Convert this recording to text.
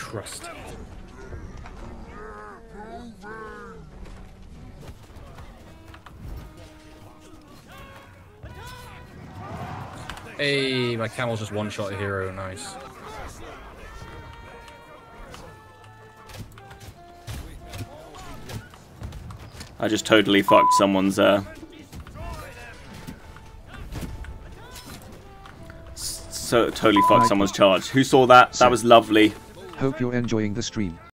trust. Hey, my Camel's just one-shot a hero. Nice. I just totally fucked someone's totally fucked someone's charge. Who saw that? That was lovely. Hope you're enjoying the stream.